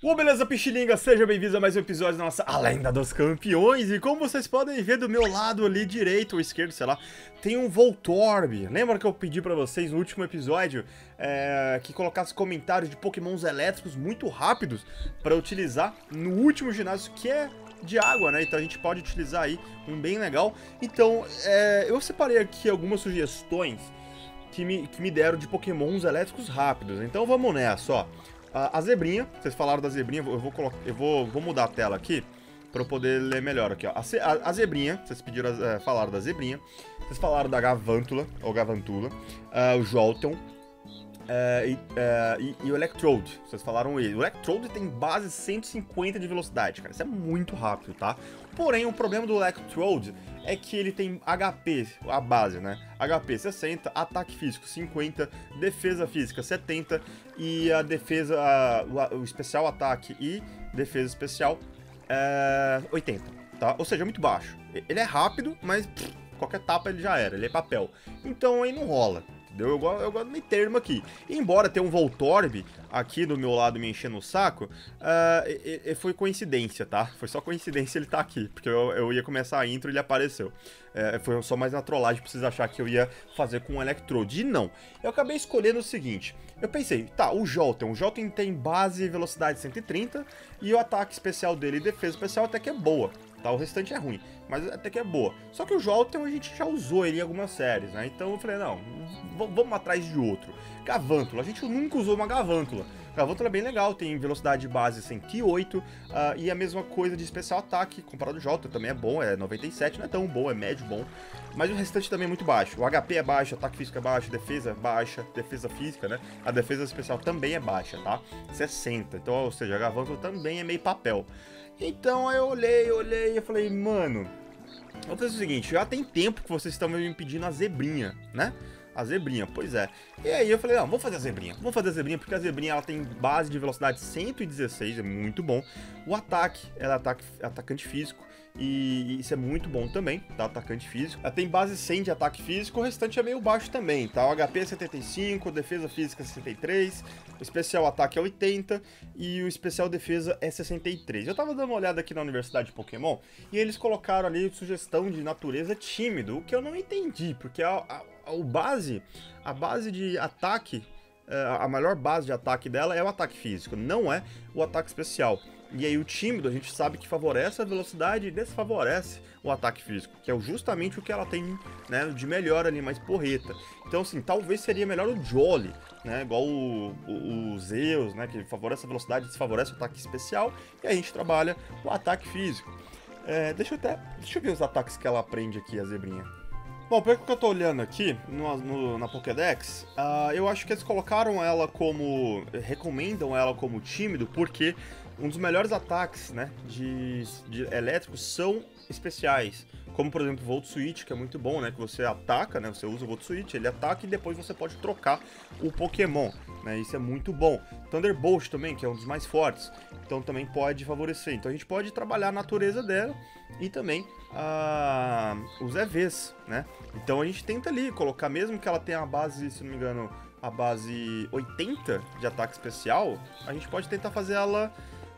Beleza, Pichilinga? Seja bem-vindo a mais um episódio da nossa A Lenda dos Campeões. E como vocês podem ver do meu lado ali, direito ou esquerdo, sei lá, tem um Voltorb. Lembra que eu pedi pra vocês no último episódio que colocasse comentários de pokémons elétricos muito rápidos pra utilizar no último ginásio, que é de água, né? Então a gente pode utilizar aí um bem legal. Então, eu separei aqui algumas sugestões que me deram de pokémons elétricos rápidos. Então vamos nessa, ó. A zebrinha, vocês falaram da zebrinha, vou mudar a tela aqui para eu poder ler melhor aqui, ó. A zebrinha, vocês pediram, falaram da zebrinha, vocês falaram da Gavántula, ou Gavantula, o Jolteon, e o Electrode, vocês falaram ele. O Electrode tem base 150 de velocidade, cara, isso é muito rápido, tá? Porém, o problema do Electrode é que ele tem HP, a base, né? HP 60, ataque físico 50, defesa física 70 e a defesa, o especial ataque e defesa especial 80, tá? Ou seja, muito baixo. Ele é rápido, mas qualquer tapa ele já era, ele é papel. Então aí não rola. Entendeu? Eu gosto do meio termo aqui. E embora tenha um Voltorb aqui do meu lado me enchendo o saco, foi coincidência, tá? Foi só coincidência ele tá aqui, porque eu ia começar a intro e ele apareceu. Foi só mais na trollagem pra vocês acharem que eu ia fazer com um Electrode. E não. Eu acabei escolhendo o seguinte. Eu pensei, tá, o Jolteon tem base e velocidade 130 e o ataque especial dele e defesa especial até que é boa. Tá, o restante é ruim, mas até que é boa. Só que o Jolteon a gente já usou ele em algumas séries, né? Então eu falei, não, vamos atrás de outro. Gavántula, a gente nunca usou uma Gavántula. Gavántula é bem legal, tem velocidade base 108 e a mesma coisa de especial ataque, comparado ao Jolteon, também é bom, é 97, não é tão bom, é médio bom. Mas o restante também é muito baixo. O HP é baixo, ataque físico é baixo, defesa é baixa, defesa física, né? A defesa especial também é baixa, tá? 60, então, ou seja, a Gavántula também é meio papel. Então aí eu olhei e falei, mano, vou fazer o seguinte, já tem tempo que vocês estão me pedindo a zebrinha, né? A zebrinha, pois é. E aí eu falei, não, vamos fazer a zebrinha porque a zebrinha ela tem base de velocidade 116, é muito bom. O ataque, ela é atacante físico, e isso é muito bom também, tá? Atacante físico. Ela tem base 100 de ataque físico, o restante é meio baixo também, tá? O HP é 75, defesa física é 63, o especial ataque é 80 e o especial defesa é 63. Eu tava dando uma olhada aqui na Universidade de Pokémon e eles colocaram ali sugestão de natureza tímido, o que eu não entendi, porque a base de ataque, a maior base de ataque dela é o ataque físico, não é o ataque especial. E aí o tímido a gente sabe que favorece a velocidade e desfavorece o ataque físico, que é justamente o que ela tem, né, de melhor ali, mais porreta. Então assim, talvez seria melhor o Jolly, né, igual o Zeus, né, que favorece a velocidade e desfavorece o ataque especial, e a gente trabalha o ataque físico. Deixa eu ver os ataques que ela aprende aqui, a zebrinha. Bom, pelo que eu tô olhando aqui na Pokédex, eu acho que eles recomendam ela como tímido, porque um dos melhores ataques, né, de elétricos são especiais. Como, por exemplo, Volt Switch, que é muito bom, né, que você ataca, né, você usa o Volt Switch, ele ataca e depois você pode trocar o Pokémon, né, isso é muito bom. Thunderbolt também, que é um dos mais fortes, então também pode favorecer. Então a gente pode trabalhar a natureza dela e também os EVs, né. Então a gente tenta ali colocar, mesmo que ela tenha a base, se não me engano, a base 80 de ataque especial, a gente pode tentar fazer ela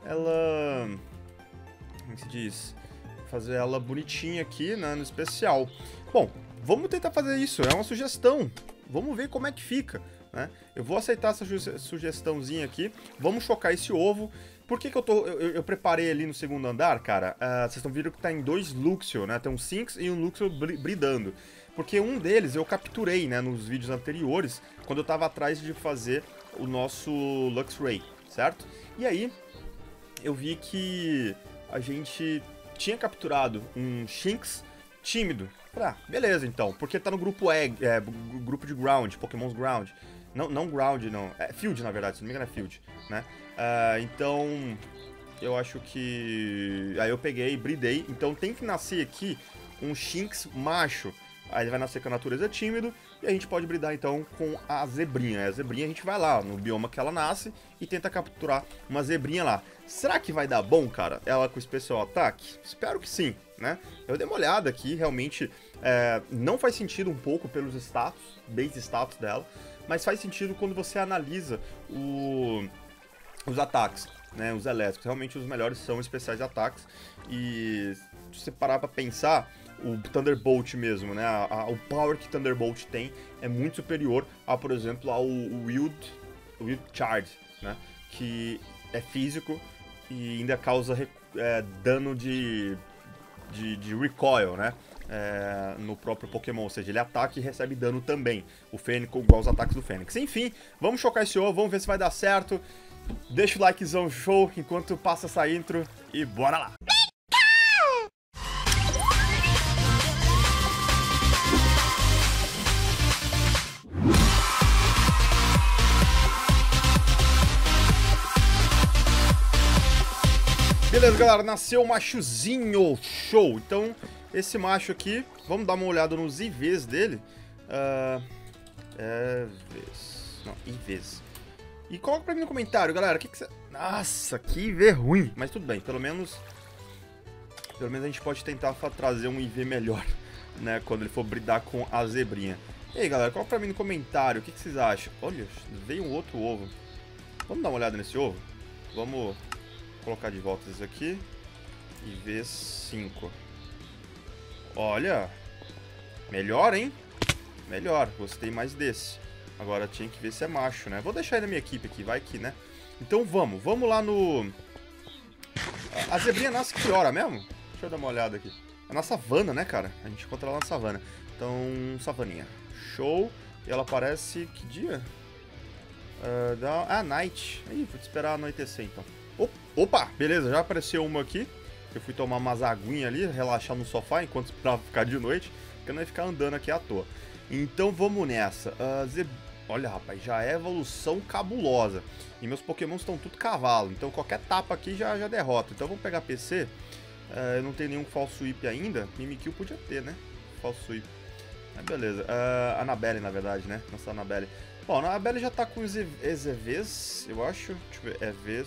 como se diz? Fazer ela bonitinha aqui, né, no especial. Bom, vamos tentar fazer isso, é uma sugestão. Vamos ver como é que fica, né? Eu vou aceitar essa sugestãozinha aqui. Vamos chocar esse ovo. Por que eu preparei ali no segundo andar, cara? Vocês estão vendo que tá em 2 Luxio, né? Tem um Sinx e um Luxio bridando. Porque um deles eu capturei, né, nos vídeos anteriores, quando eu tava atrás de fazer o nosso Luxray, certo? E aí, eu vi que a gente tinha capturado um Shinx tímido. Beleza então, porque tá no grupo grupo de Ground, Pokémons Ground. Não Ground, não. É Field, na verdade, se não me engano é Field, né? Então, eu acho que... Aí eu peguei e bridei. Então tem que nascer aqui um Shinx macho. Aí ele vai nascer com a natureza tímido e a gente pode bridar então com a zebrinha. A zebrinha a gente vai lá no bioma que ela nasce e tenta capturar uma zebrinha lá. Será que vai dar bom, cara? Ela com especial ataque? Espero que sim, né? Eu dei uma olhada aqui, realmente não faz sentido um pouco pelos status, base status dela, mas faz sentido quando você analisa os ataques. né, os elétricos. Realmente os melhores são especiais de ataques. E se você parar pra pensar, o Thunderbolt mesmo, né, o power que Thunderbolt tem é muito superior a, por exemplo, ao Wild Charge, né, que é físico e ainda causa dano de recoil, né? No próprio Pokémon, ou seja, ele ataca e recebe dano também. O Fênix, igual os ataques do Fênix. Enfim, vamos chocar esse ovo, vamos ver se vai dar certo. Deixa o likezão show enquanto passa essa intro e bora lá! Beleza, galera, nasceu o machozinho, show! Então, esse macho aqui, vamos dar uma olhada nos IVs dele. IVs. E coloca pra mim no comentário, galera, o que você... Nossa, que IV ruim! Mas tudo bem, pelo menos a gente pode tentar trazer um IV melhor, né, quando ele for bridar com a zebrinha. E aí, galera, coloca pra mim no comentário, o que vocês acham? Olha, veio um outro ovo. Vamos dar uma olhada nesse ovo? Vamos... colocar de volta isso aqui e V5. Olha, melhor, hein? Melhor, gostei mais desse. Agora tinha que ver se é macho, né? Vou deixar ele na minha equipe aqui, vai que, né? Então vamos lá no... A zebrinha nasce que hora mesmo? Deixa eu dar uma olhada aqui. É na savana, né, cara? A gente encontra ela na savana. Então, savaninha. Show. E ela aparece... que dia? Night. Ih, vou te esperar anoitecer, então. Opa, beleza, já apareceu uma aqui. Eu fui tomar umas aguinhas ali, relaxar no sofá enquanto esperava ficar de noite, porque eu não ia ficar andando aqui à toa. Então vamos nessa. Olha, rapaz, já é evolução cabulosa. E meus Pokémon estão tudo cavalo, então qualquer tapa aqui já derrota. Então vamos pegar PC. Eu não tenho nenhum falso whip ainda. Mimikyu podia ter, né? Falso whip. Beleza. Annabelle, na verdade, né? Nossa, Annabelle. Bom, a Annabelle já tá com os EVs, eu acho. Deixa eu ver,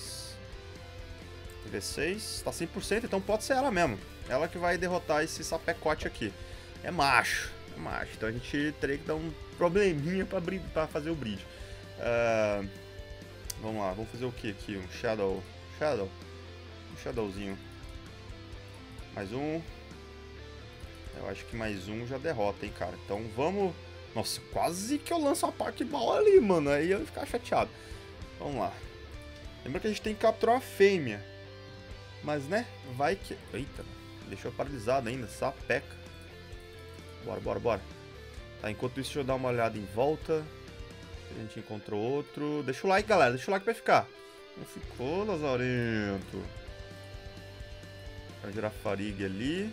EV6, tá 100%, então pode ser ela mesmo. Ela que vai derrotar esse sapecote aqui. É macho. Então a gente teria que dar um probleminha pra fazer o breed. Vamos lá, vamos fazer o que aqui? Um Shadow. Um Shadowzinho. Mais um. Eu acho que mais um já derrota, hein, cara. Então vamos... Nossa, quase que eu lanço a Pokéball ali, mano. Aí eu ia ficar chateado. Vamos lá. Lembra que a gente tem que capturar uma fêmea. Mas, né, vai que... Eita, deixou paralisado ainda, sapeca. Bora. Tá, enquanto isso, deixa eu dar uma olhada em volta. A gente encontrou outro. Deixa o like, galera, deixa o like pra ficar. Não ficou, Lazarento? Vai girar Farigue ali.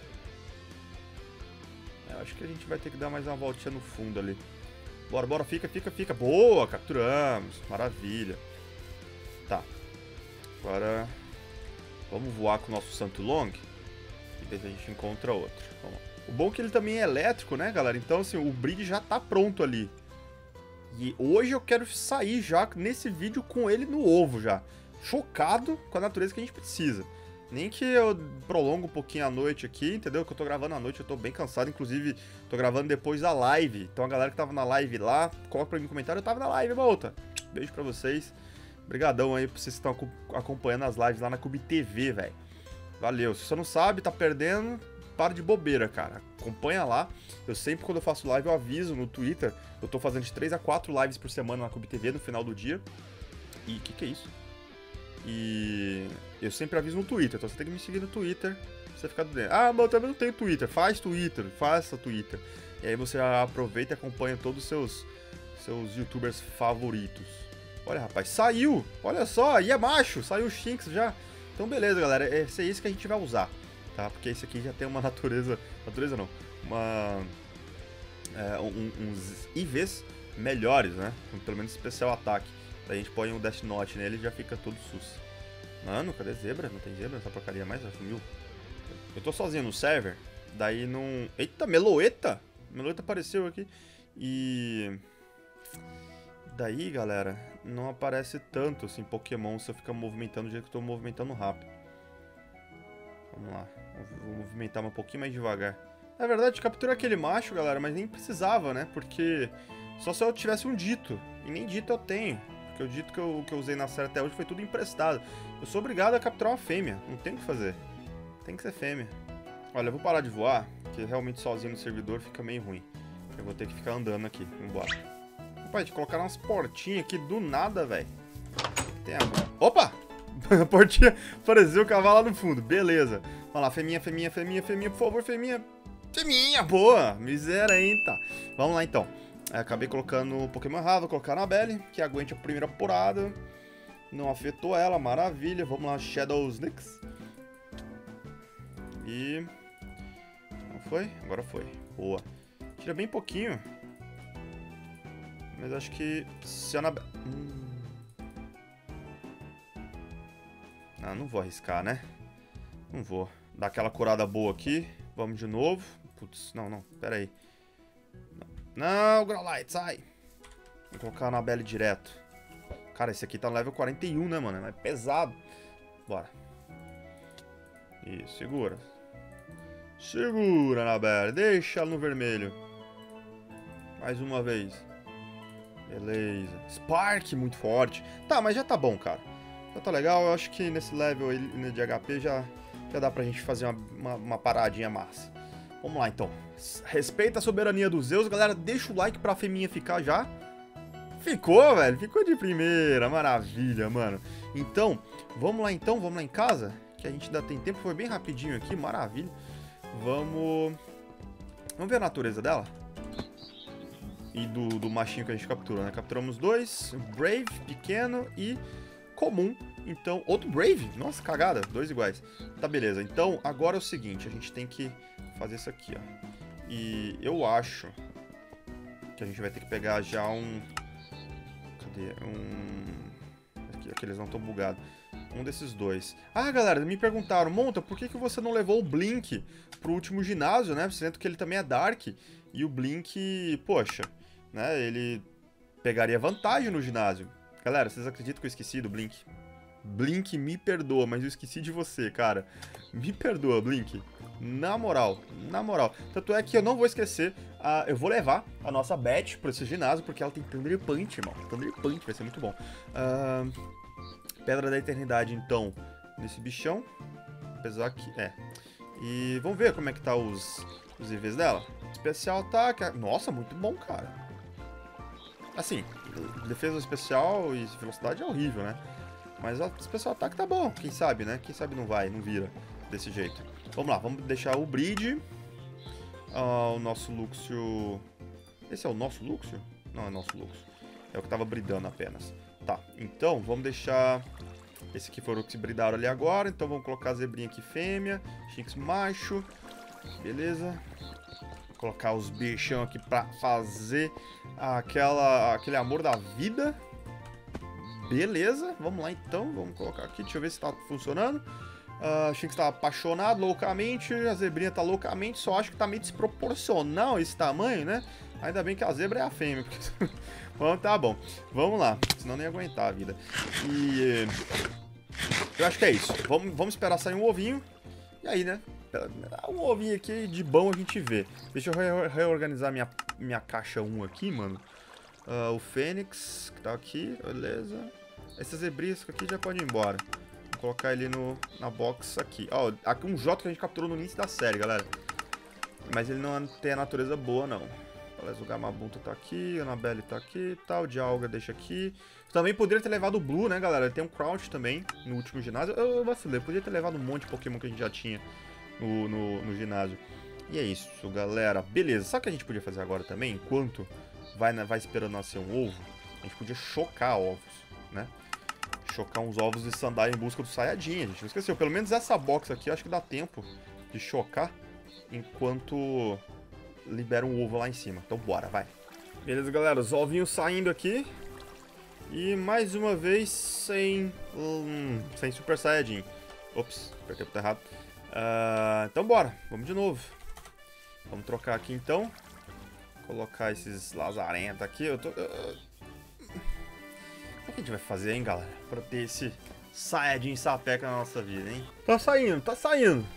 Eu acho que a gente vai ter que dar mais uma voltinha no fundo ali. Bora, fica. Boa, capturamos. Maravilha. Tá. Agora... vamos voar com o nosso Santulong e ver se a gente encontra outro. O bom é que ele também é elétrico, né, galera? Então, assim, o breed já tá pronto ali. E hoje eu quero sair já nesse vídeo com ele no ovo já. Chocado com a natureza que a gente precisa. Nem que eu prolongo um pouquinho a noite aqui, entendeu? Que eu tô gravando à noite, eu tô bem cansado. Inclusive, tô gravando depois da live. Então a galera que tava na live lá, coloca pra mim no comentário, eu tava na live, volta. Beijo pra vocês. Obrigadão aí pra vocês que estão acompanhando as lives lá na Cube TV, velho. Valeu. Se você não sabe, tá perdendo, para de bobeira, cara. Acompanha lá. Eu sempre, quando eu faço live, eu aviso no Twitter. Eu tô fazendo de 3 a 4 lives por semana na Cube TV no final do dia. E que é isso? E eu sempre aviso no Twitter. Então você tem que me seguir no Twitter pra você ficar dentro. Ah, mas eu também não tenho Twitter. Faz Twitter. Faça Twitter. E aí você aproveita e acompanha todos os seus youtubers favoritos. Olha, rapaz, saiu! Olha só, e é macho, saiu o Shinx já. Então, beleza, galera, esse é isso que a gente vai usar, tá? Porque esse aqui já tem uma natureza não, uns IVs melhores, né? Pelo menos especial ataque. Daí a gente põe um Death Note nele e já fica todo sus. Mano, cadê zebra? Não tem zebra nessa porcaria mais? Já sumiu. Eu tô sozinho no server, daí não... Eita, Meloetta! Meloetta apareceu aqui. E... daí, galera, não aparece tanto, assim, Pokémon se eu ficar movimentando do jeito que eu tô movimentando rápido. Vamos lá. Vou movimentar um pouquinho mais devagar. Na verdade, capturei aquele macho, galera, mas nem precisava, né? Porque só se eu tivesse um dito. E nem dito eu tenho. Porque o dito que eu usei na série até hoje foi tudo emprestado. Eu sou obrigado a capturar uma fêmea. Não tem o que fazer. Tem que ser fêmea. Olha, eu vou parar de voar, porque realmente sozinho no servidor fica meio ruim. Eu vou ter que ficar andando aqui. Vambora. Rapaz, colocaram umas portinhas aqui do nada, velho. Tem água. Opa! A portinha apareceu o cavalo lá no fundo. Beleza. Vamos lá, fêmea, fêmea, fêmea, fêmea, por favor, fêmea. Fêmea, boa! Miséria, hein, tá. Vamos lá, então. Acabei colocando o Pokémon errado, vou colocar a Annabelle, que aguente a primeira apurada. Não afetou ela, maravilha. Vamos lá, Shadow Snicks. E... não foi? Agora foi. Boa. Tira bem pouquinho. Mas acho que se a Annabelle... não vou arriscar, né? Não vou. Dar aquela curada boa aqui. Vamos de novo. Putz, não, pera aí. Não, Growlite, sai. Vou colocar a Annabelle direto. Cara, esse aqui tá no level 41, né, mano? É pesado. Bora. Isso, segura. Segura, Annabelle. Deixa ela no vermelho. Mais uma vez. Beleza. Spark, muito forte. Tá, mas já tá bom, cara. Já tá legal. Eu acho que nesse level aí de HP já dá pra gente fazer uma paradinha massa. Vamos lá, então. Respeita a soberania dos Zeus. Galera, deixa o like pra Feminha ficar já. Ficou, velho. Ficou de primeira. Maravilha, mano. Então, vamos lá em casa. Que a gente ainda tem tempo. Foi bem rapidinho aqui. Maravilha. Vamos ver a natureza dela. E do machinho que a gente capturou, né? Capturamos dois. Brave, pequeno e comum. Então, outro Brave? Nossa, cagada. Dois iguais. Tá, beleza. Então, agora é o seguinte. A gente tem que fazer isso aqui, ó. E eu acho que a gente vai ter que pegar já um... cadê? Aqui eles não estão bugados. Um desses dois. Ah, galera, me perguntaram, Monta, por que você não levou o Blink pro último ginásio, né? Sendo que ele também é Dark. E o Blink, poxa, né? Ele pegaria vantagem no ginásio. Galera, vocês acreditam que eu esqueci do Blink? Blink, me perdoa, mas eu esqueci de você, cara. Me perdoa, Blink. Na moral. Tanto é que eu não vou esquecer, eu vou levar a nossa Beth pra esse ginásio, porque ela tem Thunder Punch, irmão. Thunder Punch vai ser muito bom. Pedra da Eternidade, então, nesse bichão. Apesar que... E vamos ver como é que tá os IVs dela. Especial ataque... Nossa, muito bom, cara. Assim, defesa especial e velocidade é horrível, né? Mas a especial ataque tá bom, quem sabe, né? Quem sabe não vira desse jeito. Vamos lá, vamos deixar o Breed. O nosso Luxio... Esse é o nosso Luxio? Não é nosso Luxio. É o que tava bridando apenas. Tá, então vamos deixar... Esse aqui foi o que se bridaram ali agora. Então vamos colocar a zebrinha aqui fêmea. Shinx macho. Beleza. Vou colocar os bichão aqui pra fazer aquele amor da vida. Beleza, vamos lá então. Vamos colocar aqui, deixa eu ver se tá funcionando. A Shinx tá apaixonado loucamente. A zebrinha tá loucamente. Só acho que tá meio desproporcional esse tamanho, né? Ainda bem que a zebra é a fêmea. Porque... Bom, tá bom. Vamos lá. Senão nem ia aguentar a vida. E... eu acho que é isso. Vamos esperar sair um ovinho. E aí, né? Um ovinho aqui de bom a gente vê. Deixa eu reorganizar minha caixa 1 aqui, mano. O Fênix, que tá aqui. Beleza. Essas zebriscas aqui já pode ir embora. Vou colocar ele na box aqui. Ó, aqui um Jota que a gente capturou no início da série, galera. Mas ele não tem a natureza boa, não. Beleza, o Gamabunta tá aqui, a Annabelle tá aqui, tal, o Dialga deixa aqui. Também poderia ter levado o Blue, né, galera? Tem um Crouch também no último ginásio. Eu vacilei, podia ter levado um monte de Pokémon que a gente já tinha no ginásio. E é isso, galera. Beleza, sabe o que a gente podia fazer agora também? Enquanto vai esperando nascer um ovo, a gente podia chocar ovos, né? Chocar uns ovos de sandália em busca do Saiyajin. A gente não esqueceu. Pelo menos essa box aqui, acho que dá tempo de chocar enquanto libera um ovo lá em cima. Então bora, vai. Beleza, galera. Os ovinhos saindo aqui. E mais uma vez sem Super Saiyajin. Ops, apertei o botão errado. Então bora, vamos de novo. Vamos trocar aqui então. Colocar esses lazarentos aqui. O que a gente vai fazer, hein, galera? Pra ter esse Saiyajin sapeca na nossa vida, hein? Tá saindo, tá saindo.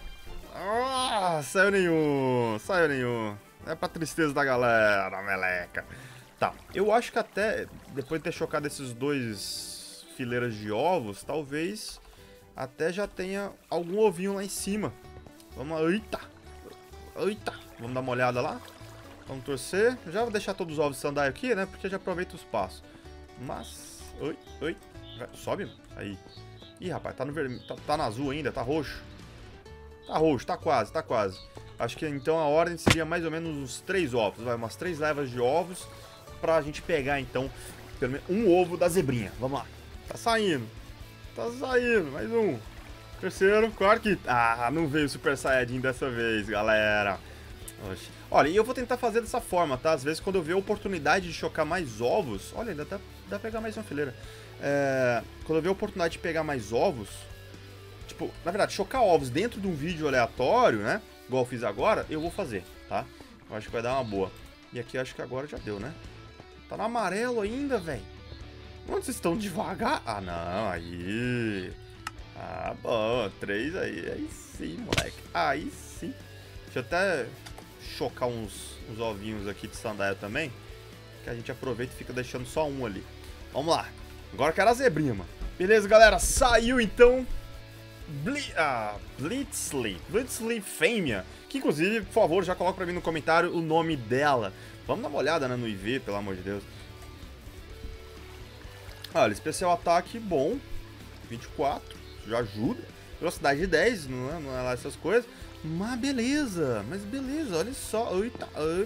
Saiu nenhum. É pra tristeza da galera, meleca. Tá, eu acho que até depois de ter chocado esses 2 fileiras de ovos, talvez até já tenha algum ovinho lá em cima. Vamos lá, eita! Eita! Vamos dar uma olhada lá? Vamos torcer. Já vou deixar todos os ovos stand aqui, né? Porque já aproveita o espaço. Mas... Oi. Sobe. Aí. Ih, rapaz, tá no vermelho. Tá no azul ainda, tá roxo. Tá roxo, tá quase. Acho que então a ordem seria mais ou menos uns 3 ovos. Vai, umas 3 levas de ovos pra gente pegar, então, pelo menos um ovo da zebrinha. Vamos lá. Tá saindo, mais um. Terceiro, quarto, quinto. Ah, não veio o Super Saiyajin dessa vez, galera. Oxe. Olha, e eu vou tentar fazer dessa forma, tá? Às vezes quando eu ver a oportunidade de chocar mais ovos... Olha, ainda dá pra pegar mais uma fileira. Quando eu ver a oportunidade de pegar mais ovos... Tipo, na verdade, chocar ovos dentro de um vídeo aleatório, né? Igual eu fiz agora, eu vou fazer, tá? Eu acho que vai dar uma boa. E aqui eu acho que agora já deu, né? Tá no amarelo ainda, velho. Onde vocês estão devagar? Ah, não, aí... Ah, bom, 3 aí sim, moleque. Aí sim. Deixa eu até chocar uns ovinhos aqui de sandaia também, que a gente aproveita e fica deixando só um ali. Vamos lá. Agora eu quero a zebrinha, mano. Beleza, galera. Saiu, então, Blitzly Fêmea. Que, inclusive, por favor, já coloca pra mim no comentário o nome dela. Vamos dar uma olhada, né, no IV, pelo amor de Deus. Olha, especial ataque bom. 24. Já ajuda. Velocidade de 10, não é lá essas coisas. Mas beleza, olha só. Eita,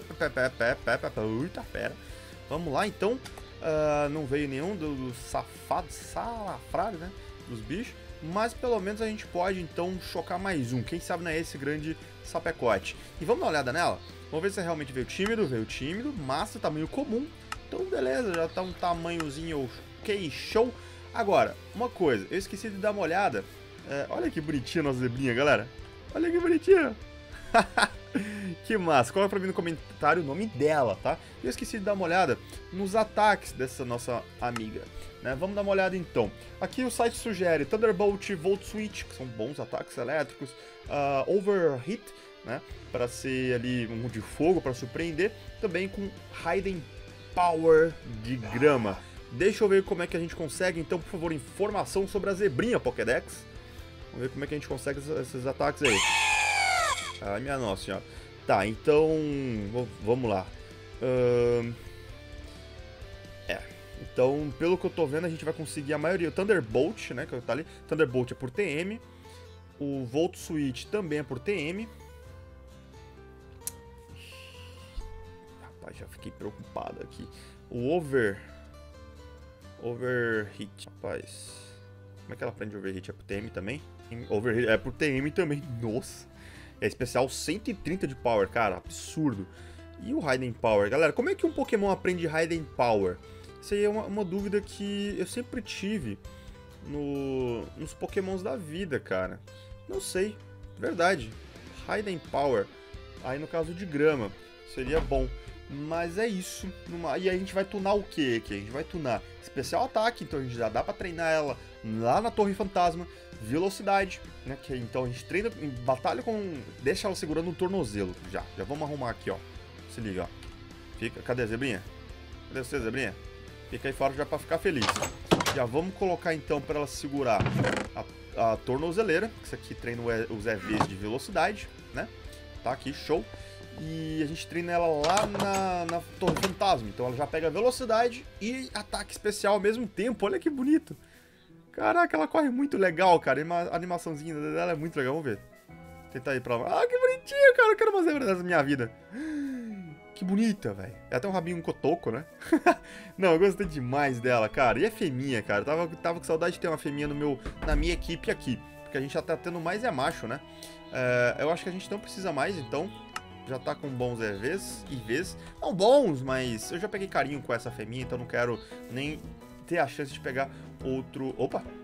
pera. Vamos lá, então. Não veio nenhum dos safados, salafrários, né? Dos bichos. Mas pelo menos a gente pode, então, chocar mais um. Quem sabe não é esse grande sapecote. E vamos dar uma olhada nela? Vamos ver se realmente veio tímido. Massa, tamanho comum. Então, beleza, já tá um tamanhozinho ok, show. Agora, uma coisa, eu esqueci de dar uma olhada. Olha que bonitinha a nossa zebrinha, galera. Olha que bonitinha. Que massa. Coloca pra mim no comentário o nome dela, tá? Eu esqueci de dar uma olhada nos ataques dessa nossa amiga, né? Vamos dar uma olhada então. Aqui o site sugere Thunderbolt, Volt Switch, que são bons ataques elétricos. Overheat, né? Para ser ali um de fogo, para surpreender. Também com Hidden Power de grama. Deixa eu ver como é que a gente consegue, então, por favor, informação sobre a zebrinha Pokédex. Vamos ver como é que a gente consegue esses ataques aí. Ai, minha nossa senhora. Tá, então, vamos lá. Então, pelo que eu tô vendo, a gente vai conseguir a maioria. O Thunderbolt, né, que tá ali. Thunderbolt é por TM. O Volt Switch também é por TM. Rapaz, já fiquei preocupado aqui. O Overheat, rapaz. Como é que ela aprende Overheat? É por TM também? Overheat é por TM também, nossa. É especial 130 de Power, cara, absurdo. E o Hidden Power, galera, como é que um Pokémon aprende Hidden Power? Isso aí é uma dúvida que eu sempre tive nos Pokémons da vida, cara. Não sei, verdade. Hidden Power, aí no caso de grama, seria bom. Mas é isso. E a gente vai tunar o que aqui? A gente vai tunar especial ataque, então a gente já dá pra treinar ela lá na Torre Fantasma. Velocidade, né? Que então a gente treina em batalha com... Deixa ela segurando um tornozelo. Já vamos arrumar aqui, ó. Se liga, ó. Cadê a zebrinha? Cadê você, zebrinha? Fica aí fora já pra ficar feliz. Já vamos colocar então pra ela segurar a tornozeleira. Isso aqui treina os EVs de velocidade, né? Tá aqui, show. E a gente treina ela lá na Torre Fantasma. Então ela já pega velocidade e ataque especial ao mesmo tempo. Olha que bonito. Caraca, ela corre muito legal, cara. E a animaçãozinha dela é muito legal. Vamos ver. Tentar ir pra lá. Ah, que bonitinho, cara. Eu quero uma zebra dessa na minha vida. Que bonita, velho. É até um rabinho cotoco, né? Não, eu gostei demais dela, cara. E é fêmea, cara. Eu tava com saudade de ter uma fêmea na minha equipe aqui. Porque a gente já tá tendo mais macho, né? Eu acho que a gente não precisa mais, então... Já tá com bons IVs. Não bons, mas eu já peguei carinho com essa fêmea, então não quero nem ter a chance de pegar outro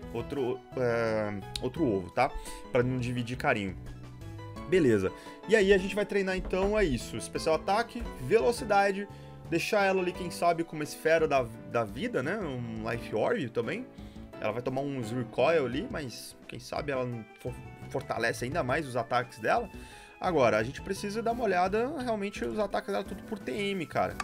ovo, tá? Pra não dividir carinho. Beleza. E aí a gente vai treinar então, é isso. Especial ataque, velocidade, deixar ela ali, quem sabe, com uma esfera da vida, né? Um Life Orb também. Ela vai tomar uns recoil ali, mas quem sabe ela fortalece ainda mais os ataques dela. Agora, a gente precisa dar uma olhada, realmente, os ataques dela tudo por TM, cara.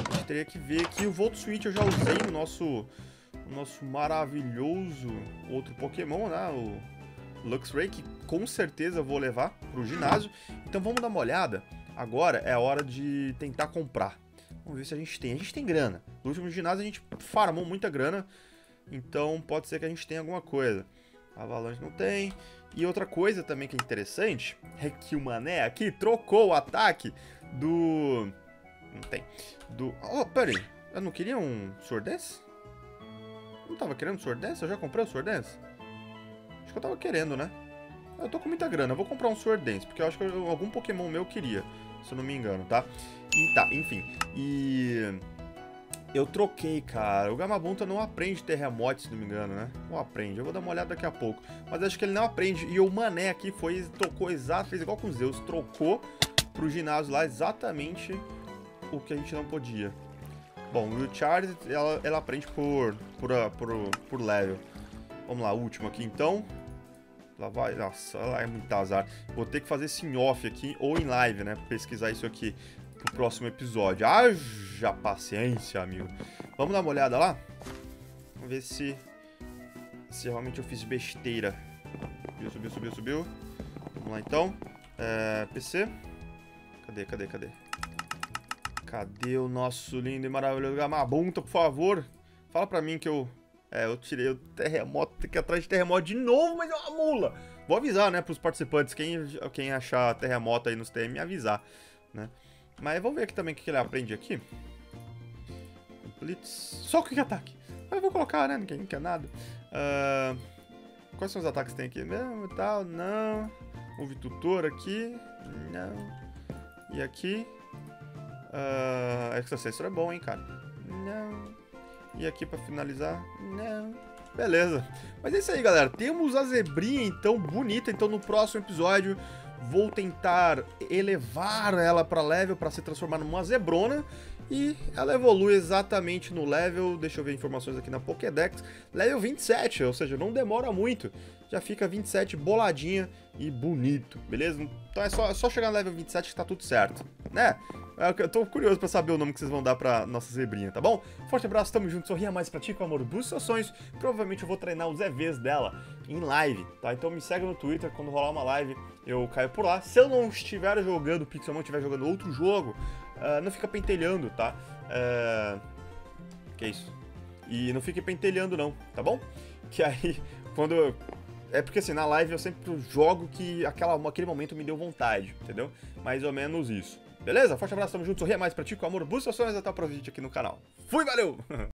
A gente teria que ver aqui. O Volt Switch eu já usei no nosso maravilhoso outro Pokémon, né? O Luxray, que com certeza eu vou levar pro ginásio. Então vamos dar uma olhada. Agora é a hora de tentar comprar. Vamos ver se a gente tem. A gente tem grana. No último ginásio a gente farmou muita grana. Então pode ser que a gente tenha alguma coisa. Avalanche não tem. E outra coisa também que é interessante é que o Mané aqui trocou o ataque do... Não tem. Oh, pera aí. Eu não queria um Sword Dance? Não tava querendo Sword Dance? Eu já comprei o Sword Dance? Acho que eu tava querendo, né? Eu tô com muita grana. Eu vou comprar um Sword Dance, porque eu acho que algum Pokémon meu queria, se eu não me engano, tá? E tá, enfim. E... eu troquei, cara. O Gamabunta não aprende terremoto, se não me engano, né? Não aprende. Eu vou dar uma olhada daqui a pouco. Mas acho que ele não aprende. E o Mané aqui tocou exato, fez igual com os Zeus. Trocou pro ginásio lá exatamente o que a gente não podia. Bom, o Charizard, ela aprende por level. Vamos lá, último aqui então. Lá vai. Nossa, ela é muito azar. Vou ter que fazer esse em off aqui ou em live, né? Pesquisar isso aqui pro próximo episódio. Haja paciência, amigo. Vamos dar uma olhada lá? Vamos ver se realmente eu fiz besteira. Subiu. Vamos lá então. PC. Cadê? Cadê o nosso lindo e maravilhoso Gamabunta, por favor? Fala pra mim que eu tirei o terremoto, tem que ir atrás de terremoto de novo, mas é uma mula. Vou avisar, né, pros participantes, quem achar terremoto aí nos TM, me avisar, né? Mas vamos ver aqui também o que ele aprende aqui. Blitz. Só Quick Ataque. Mas eu vou colocar, né? Ninguém quer nada. Quais são os ataques que tem aqui? Não, tal, não. Move Tutor aqui. Não. E aqui. Extra Sensor é bom, hein, cara. Não. E aqui pra finalizar. Não. Beleza. Mas é isso aí, galera. Temos a zebrinha, então, bonita. Então, no próximo episódio, vou tentar elevar ela para level, para se transformar numa zebrona. E ela evolui exatamente no level, deixa eu ver informações aqui na Pokédex, level 27, ou seja, não demora muito. Já fica 27 boladinha e bonito, beleza? Então é só chegar no level 27 que tá tudo certo, né? Eu tô curioso pra saber o nome que vocês vão dar pra nossa zebrinha, tá bom? Forte abraço, tamo junto, sorria mais pra ti com amor dos seus sonhos. Provavelmente eu vou treinar os EVs dela em live, tá? Então me segue no Twitter, quando rolar uma live eu caio por lá. Se eu não estiver jogando Pixelmon, estiver jogando outro jogo, não fica pentelhando, tá? Que isso? E não fique pentelhando não, tá bom? Que aí, quando... É porque assim, na live eu sempre jogo que aquele momento me deu vontade, entendeu? Mais ou menos isso. Beleza? Forte abraço, tamo junto, sorria mais pra ti com amor, busca sonhos, até o próximo vídeo aqui no canal. Fui, valeu!